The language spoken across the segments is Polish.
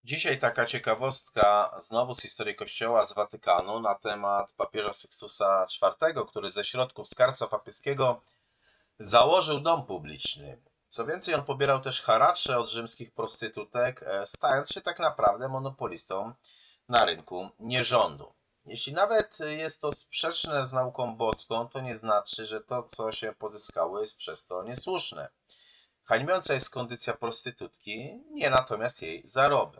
Dzisiaj taka ciekawostka znowu z historii Kościoła z Watykanu na temat papieża Sykstusa IV, który ze środków skarbca papieskiego założył dom publiczny. Co więcej, on pobierał też haracze od rzymskich prostytutek, stając się tak naprawdę monopolistą na rynku nierządu. Jeśli nawet jest to sprzeczne z nauką boską, to nie znaczy, że to, co się pozyskało, jest przez to niesłuszne. Hańbiąca jest kondycja prostytutki, nie natomiast jej zarobek.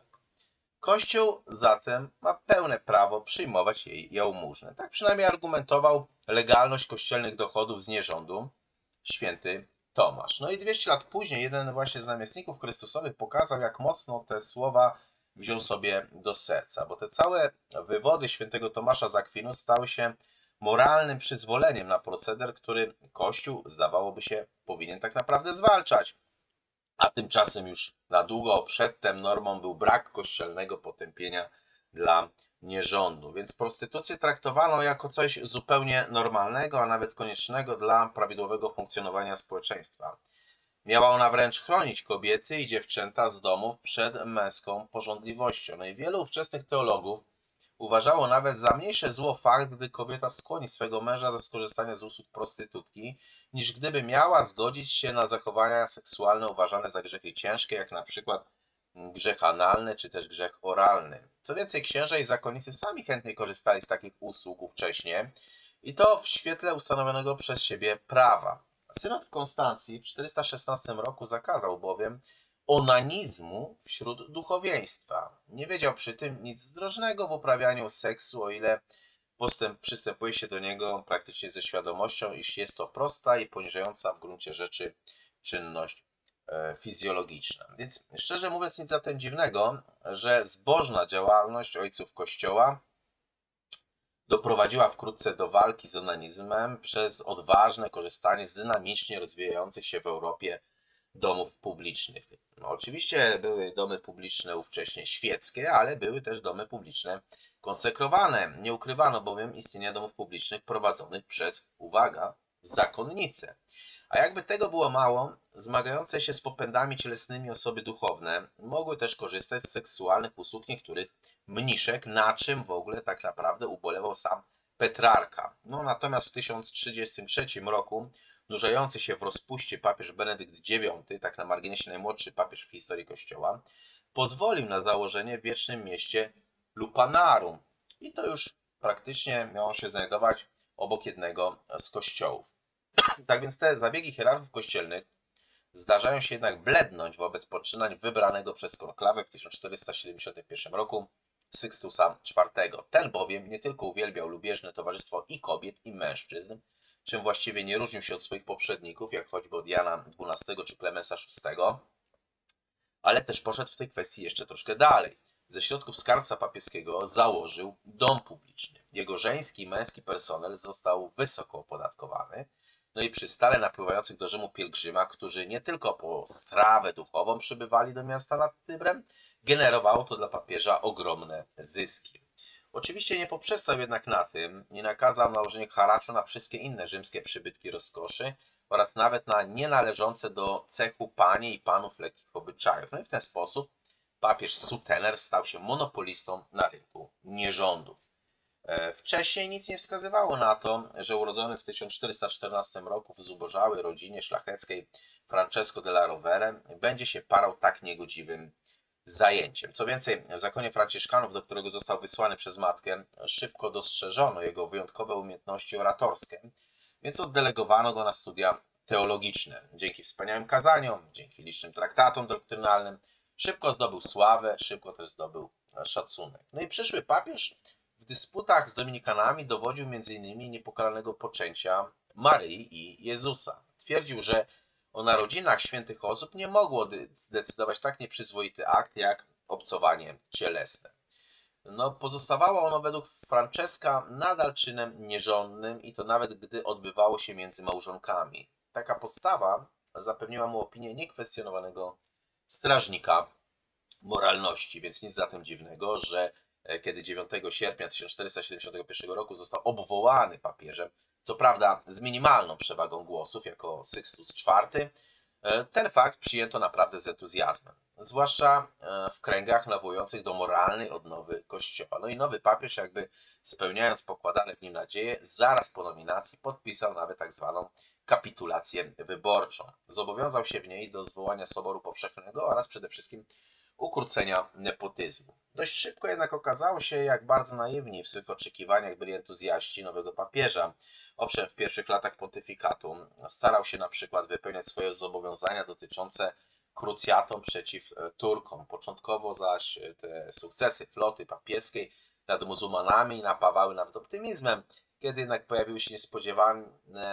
Kościół zatem ma pełne prawo przyjmować jej jałmużnę. Tak przynajmniej argumentował legalność kościelnych dochodów z nierządu święty Tomasz. No i 200 lat później jeden właśnie z namiestników Chrystusowych pokazał, jak mocno te słowa wziął sobie do serca, bo te całe wywody świętego Tomasza z Akwinu stały się moralnym przyzwoleniem na proceder, który Kościół, zdawałoby się, powinien tak naprawdę zwalczać. A tymczasem już na długo przedtem normą był brak kościelnego potępienia dla nierządu. Więc prostytucję traktowano jako coś zupełnie normalnego, a nawet koniecznego dla prawidłowego funkcjonowania społeczeństwa. Miała ona wręcz chronić kobiety i dziewczęta z domów przed męską pożądliwością. No i wielu ówczesnych teologów uważało nawet za mniejsze zło fakt, gdy kobieta skłoni swego męża do skorzystania z usług prostytutki, niż gdyby miała zgodzić się na zachowania seksualne uważane za grzechy ciężkie, jak na przykład grzech analny czy też grzech oralny. Co więcej, księża i zakonnicy sami chętnie korzystali z takich usług ówcześnie i to w świetle ustanowionego przez siebie prawa. Synod w Konstancji w 416 roku zakazał bowiem onanizmu wśród duchowieństwa. Nie wiedział przy tym nic zdrożnego w uprawianiu seksu, o ile przystępuje się do niego praktycznie ze świadomością, iż jest to prosta i poniżająca w gruncie rzeczy czynność fizjologiczna. Więc szczerze mówiąc, nic zatem dziwnego, że zbożna działalność ojców Kościoła doprowadziła wkrótce do walki z onanizmem przez odważne korzystanie z dynamicznie rozwijających się w Europie domów publicznych. No, oczywiście były domy publiczne ówcześnie świeckie, ale były też domy publiczne konsekrowane. Nie ukrywano bowiem istnienia domów publicznych prowadzonych przez, uwaga, zakonnice. A jakby tego było mało, zmagające się z popędami cielesnymi osoby duchowne mogły też korzystać z seksualnych usług niektórych mniszek, na czym w ogóle tak naprawdę ubolewał sam Petrarka. No natomiast w 1033 roku nurzający się w rozpuście papież Benedykt IX, tak na marginesie najmłodszy papież w historii Kościoła, pozwolił na założenie w wiecznym mieście Lupanarum. I to już praktycznie miało się znajdować obok jednego z kościołów. Tak więc te zabiegi hierarchów kościelnych zdarzają się jednak blednąć wobec poczynań wybranego przez konklawę w 1471 roku Sykstusa IV. Ten bowiem nie tylko uwielbiał lubieżne towarzystwo i kobiet, i mężczyzn, czym właściwie nie różnił się od swoich poprzedników, jak choćby od Jana XII czy Klemensa VI, ale też poszedł w tej kwestii jeszcze troszkę dalej. Ze środków skarbca papieskiego założył dom publiczny. Jego żeński i męski personel został wysoko opodatkowany. No i przy stale napływających do Rzymu pielgrzymach, którzy nie tylko po strawę duchową przybywali do miasta nad Tybrem, generowało to dla papieża ogromne zyski. Oczywiście nie poprzestał jednak na tym, nie nakazał nałożenia haraczu na wszystkie inne rzymskie przybytki rozkoszy oraz nawet na nienależące do cechu panie i panów lekkich obyczajów. No i w ten sposób papież sutener stał się monopolistą na rynku nierządów. Wcześniej nic nie wskazywało na to, że urodzony w 1414 roku w zubożałej rodzinie szlacheckiej Francesco della Rovere będzie się parał tak niegodziwym zajęciem. Co więcej, w zakonie franciszkanów, do którego został wysłany przez matkę, szybko dostrzeżono jego wyjątkowe umiejętności oratorskie, więc oddelegowano go na studia teologiczne. Dzięki wspaniałym kazaniom, dzięki licznym traktatom doktrynalnym, szybko zdobył sławę, szybko też zdobył szacunek. No i przyszły papież w dysputach z dominikanami dowodził m.in. niepokalanego poczęcia Maryi i Jezusa. Twierdził, że o narodzinach świętych osób nie mogło zdecydować tak nieprzyzwoity akt jak obcowanie cielesne. No, pozostawało ono według Franceska nadal czynem nierządnym i to nawet gdy odbywało się między małżonkami. Taka postawa zapewniła mu opinię niekwestionowanego strażnika moralności, więc nic zatem dziwnego, że kiedy 9 sierpnia 1471 roku został obwołany papieżem, co prawda z minimalną przewagą głosów jako Sykstus IV, Ten fakt przyjęto naprawdę z entuzjazmem, zwłaszcza w kręgach nawołujących do moralnej odnowy Kościoła. No i nowy papież, jakby spełniając pokładane w nim nadzieje, zaraz po nominacji podpisał nawet tak zwaną kapitulację wyborczą. Zobowiązał się w niej do zwołania Soboru Powszechnego oraz przede wszystkim ukrócenia nepotyzmu. Dość szybko jednak okazało się, jak bardzo naiwni w swych oczekiwaniach byli entuzjaści nowego papieża. Owszem, w pierwszych latach pontyfikatu starał się na przykład wypełniać swoje zobowiązania dotyczące krucjatą przeciw Turkom. Początkowo zaś te sukcesy floty papieskiej nad muzułmanami napawały nawet optymizmem, kiedy jednak pojawiły się niespodziewane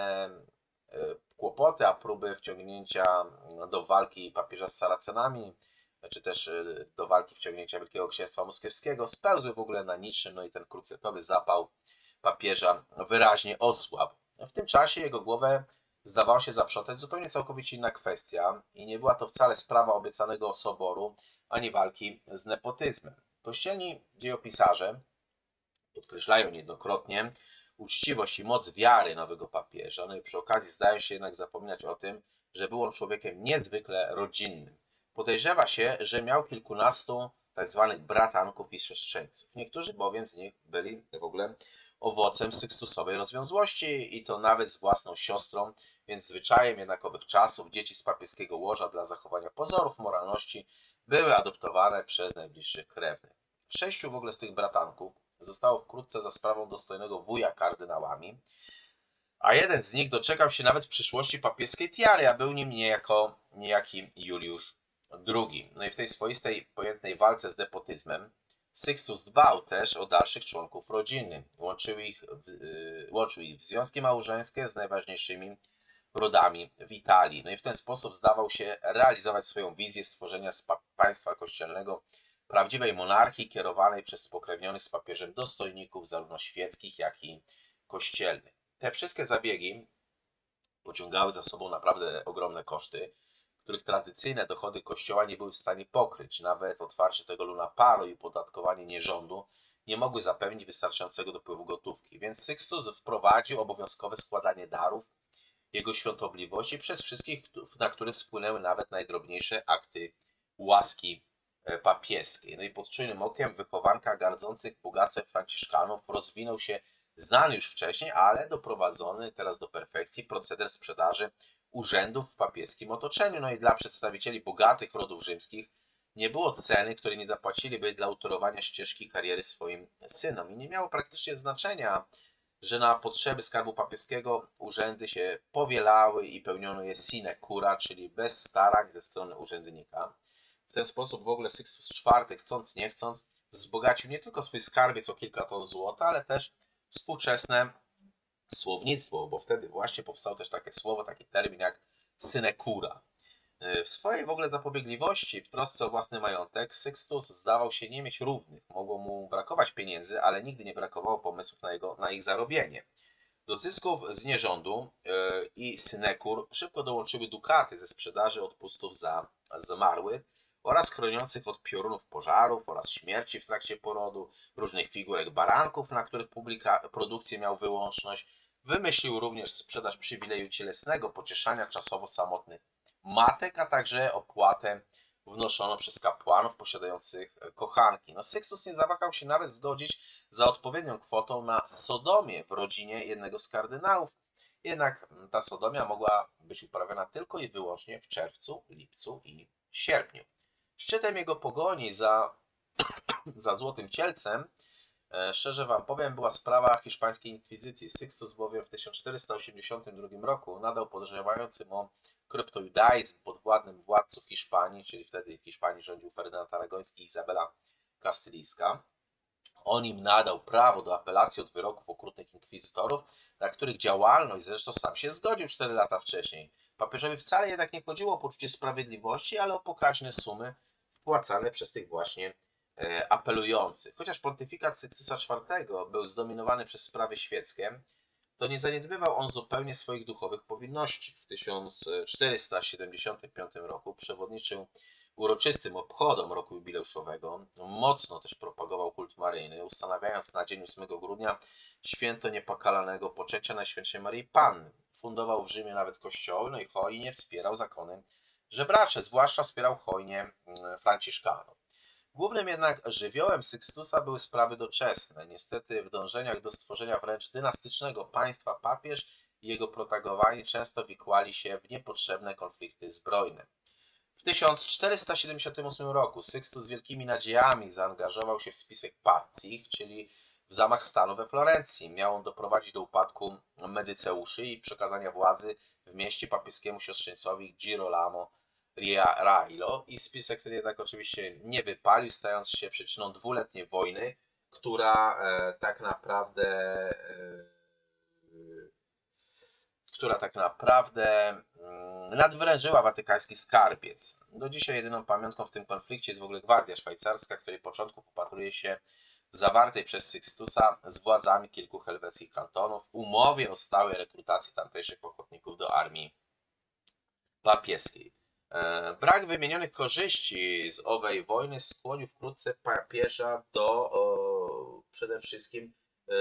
kłopoty, a próby wciągnięcia do walki papieża z Saracenami, czy też do walki wciągnięcia Wielkiego Księstwa Moskiewskiego spełzły w ogóle na niczym, no i ten krucjatowy zapał papieża wyraźnie osłabł. W tym czasie jego głowę zdawała się zaprzątać zupełnie całkowicie inna kwestia i nie była to wcale sprawa obiecanego soboru, ani walki z nepotyzmem. Kościelni dziejopisarze podkreślają niejednokrotnie uczciwość i moc wiary nowego papieża, no i przy okazji zdają się jednak zapominać o tym, że był on człowiekiem niezwykle rodzinnym. Podejrzewa się, że miał kilkunastu tak zwanych bratanków i siostrzeńców. Niektórzy bowiem z nich byli w ogóle owocem Sykstusowej rozwiązłości i to nawet z własną siostrą, więc zwyczajem jednakowych czasów dzieci z papieskiego łoża dla zachowania pozorów moralności były adoptowane przez najbliższych krewnych. 6 w ogóle z tych bratanków zostało wkrótce za sprawą dostojnego wuja kardynałami, a jeden z nich doczekał się nawet w przyszłości papieskiej tiary, a był nim niejaki Juliusz II. No i w tej swoistej, pojętnej walce z nepotyzmem Sykstus dbał też o dalszych członków rodziny. Łączył ich w związki małżeńskie z najważniejszymi rodami w Italii. No i w ten sposób zdawał się realizować swoją wizję stworzenia z państwa kościelnego prawdziwej monarchii kierowanej przez spokrewnionych z papieżem dostojników zarówno świeckich, jak i kościelnych. Te wszystkie zabiegi pociągały za sobą naprawdę ogromne koszty, których tradycyjne dochody kościoła nie były w stanie pokryć. Nawet otwarcie tego Lunaparo i opodatkowanie nierządu nie mogły zapewnić wystarczającego dopływu gotówki, więc Sykstus wprowadził obowiązkowe składanie darów jego świątobliwości przez wszystkich, na których spłynęły nawet najdrobniejsze akty łaski papieskiej. No i pod czujnym okiem wychowanka gardzących bogactwem Franciszkanów rozwinął się znany już wcześniej, ale doprowadzony teraz do perfekcji proceder sprzedaży urzędów w papieskim otoczeniu. No i dla przedstawicieli bogatych rodów rzymskich nie było ceny, której nie zapłaciliby dla utorowania ścieżki kariery swoim synom. I nie miało praktycznie znaczenia, że na potrzeby skarbu papieskiego urzędy się powielały i pełniono je sine cura, czyli bez starań ze strony urzędnika. W ten sposób w ogóle Sykstus IV, chcąc nie chcąc, wzbogacił nie tylko swój skarbiec o kilka ton złota, ale też współczesne słownictwo, bo wtedy właśnie powstało też takie słowo, taki termin jak synekura. W swojej w ogóle zapobiegliwości, w trosce o własny majątek, Sykstus zdawał się nie mieć równych. Mogło mu brakować pieniędzy, ale nigdy nie brakowało pomysłów na ich zarobienie. Do zysków z nierządu i synekur szybko dołączyły dukaty ze sprzedaży odpustów za zmarłych oraz chroniących od piorunów pożarów oraz śmierci w trakcie porodu, różnych figurek baranków, na których produkcję miał wyłączność. Wymyślił również sprzedaż przywileju cielesnego, pocieszania czasowo samotnych matek, a także opłatę wnoszono przez kapłanów posiadających kochanki. No, Sykstus nie zawahał się nawet zgodzić za odpowiednią kwotą na sodomię w rodzinie jednego z kardynałów. Jednak ta sodomia mogła być uprawiana tylko i wyłącznie w czerwcu, lipcu i sierpniu. Szczytem jego pogoni za złotym cielcem, szczerze wam powiem, była sprawa hiszpańskiej inkwizycji. Sykstus bowiem w 1482 roku nadał podejrzewającym o kryptojudaizm podwładnym władców Hiszpanii, czyli wtedy w Hiszpanii rządził Ferdynand Aragoński i Izabela Kastylijska. On im nadał prawo do apelacji od wyroków okrutnych inkwizytorów, na których działalność zresztą sam się zgodził 4 lata wcześniej. Papieżowi wcale jednak nie chodziło o poczucie sprawiedliwości, ale o pokaźne sumy wpłacane przez tych właśnie apelujących. Chociaż pontyfikat Sykstusa IV był zdominowany przez sprawy świeckie, to nie zaniedbywał on zupełnie swoich duchowych powinności. W 1475 roku przewodniczył uroczystym obchodom roku jubileuszowego. Mocno też propagował kult maryjny, ustanawiając na dzień 8 grudnia święto niepokalanego poczęcia Najświętszej Maryi Panny. Fundował w Rzymie nawet kościoły, no i hojnie wspierał zakony żebracze, zwłaszcza wspierał hojnie Franciszkanów. Głównym jednak żywiołem Sykstusa były sprawy doczesne. Niestety w dążeniach do stworzenia wręcz dynastycznego państwa papież i jego protagowani często wikłali się w niepotrzebne konflikty zbrojne. W 1478 roku Sykstus z wielkimi nadziejami zaangażował się w spisek Pazzi, czyli w zamach stanu we Florencji. Miał on doprowadzić do upadku Medyceuszy i przekazania władzy w mieście papieskiemu siostrzeńcowi Girolamo Railo. I spisek ten jednak oczywiście nie wypalił, stając się przyczyną dwuletniej wojny, która tak naprawdę nadwyrężyła watykański skarbiec. Do dzisiaj jedyną pamiątką w tym konflikcie jest w ogóle Gwardia Szwajcarska, której początków upatruje się w zawartej przez Sykstusa z władzami kilku helweckich kantonów umowie o stałej rekrutacji tamtejszych ochotników do armii papieskiej. Brak wymienionych korzyści z owej wojny skłonił wkrótce papieża do przede wszystkim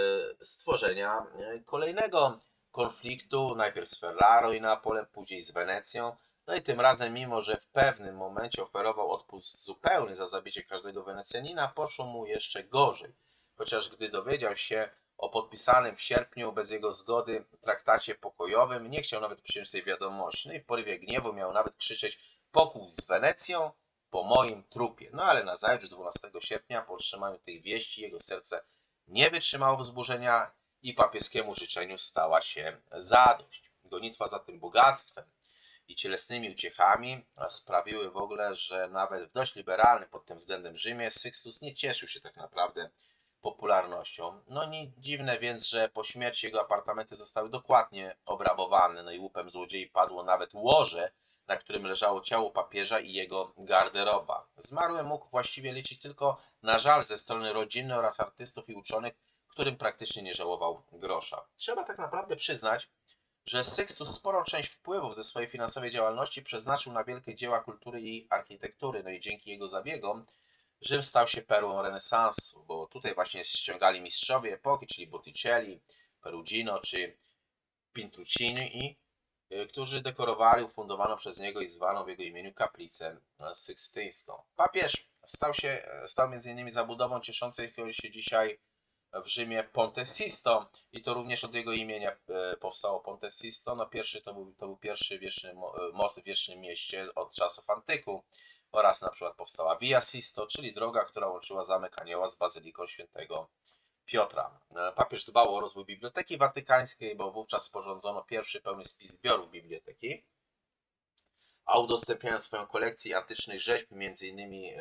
stworzenia kolejnego konfliktu, najpierw z Ferraro i Neapolem, później z Wenecją. No i tym razem, mimo że w pewnym momencie oferował odpust zupełny za zabicie każdego Wenecjanina, poszło mu jeszcze gorzej. Chociaż gdy dowiedział się o podpisanym w sierpniu bez jego zgody traktacie pokojowym, nie chciał nawet przyjąć tej wiadomości. No i w porywie gniewu miał nawet krzyczeć: pokój z Wenecją po moim trupie. No ale nazajutrz, 12 sierpnia, po otrzymaniu tej wieści, jego serce nie wytrzymało wzburzenia i papieskiemu życzeniu stała się zadość. Gonitwa za tym bogactwem i cielesnymi uciechami sprawiły w ogóle, że nawet w dość liberalnym pod tym względem Rzymie Sykstus nie cieszył się tak naprawdę popularnością. No nie dziwne więc, że po śmierci jego apartamenty zostały dokładnie obrabowane, no i łupem złodziei padło nawet łoże, na którym leżało ciało papieża i jego garderoba. Zmarły mógł właściwie liczyć tylko na żal ze strony rodziny oraz artystów i uczonych, którym praktycznie nie żałował grosza. Trzeba tak naprawdę przyznać, że Sykstus sporą część wpływów ze swojej finansowej działalności przeznaczył na wielkie dzieła kultury i architektury, no i dzięki jego zabiegom Rzym stał się perłą renesansu, bo tutaj właśnie ściągali mistrzowie epoki, czyli Botticelli, Perugino czy Pintruccini, którzy dekorowali ufundowaną przez niego i zwaną w jego imieniu kaplicę sykstyńską. Papież stał m.in. zabudową cieszącej się dzisiaj w Rzymie Ponte Sisto i to również od jego imienia powstało Ponte Sisto. No pierwszy to był pierwszy most w wiecznym mieście od czasów antyku oraz na przykład powstała Via Sisto, czyli droga, która łączyła Zamek Anioła z Bazyliką Świętego Piotra. Papież dbał o rozwój Biblioteki Watykańskiej, bo wówczas sporządzono pierwszy pełny spis zbiorów biblioteki, a udostępniając swoją kolekcję antycznych rzeźb, m.in.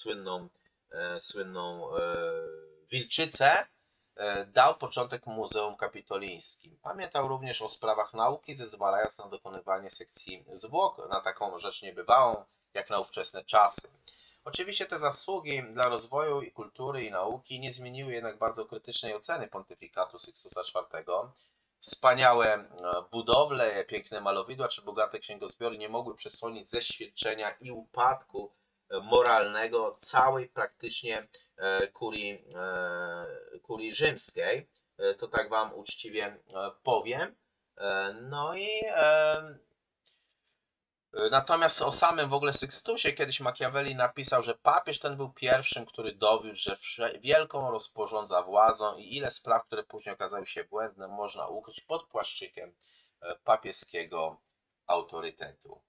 słynną Wilczycę, dał początek Muzeum Kapitolińskim. Pamiętał również o sprawach nauki, zezwalając na dokonywanie sekcji zwłok, na taką rzecz niebywałą, jak na ówczesne czasy. Oczywiście te zasługi dla rozwoju i kultury i nauki nie zmieniły jednak bardzo krytycznej oceny pontyfikatu Sykstusa IV. Wspaniałe budowle, piękne malowidła czy bogate księgozbiory nie mogły przesłonić zeświadczenia i upadku moralnego całej praktycznie kurii rzymskiej. To tak wam uczciwie powiem. No i natomiast o samym w ogóle Sykstusie kiedyś Machiavelli napisał, że papież ten był pierwszym, który dowiódł, że wielką rozporządza władzą i ile spraw, które później okazały się błędne, można ukryć pod płaszczykiem papieskiego autorytetu.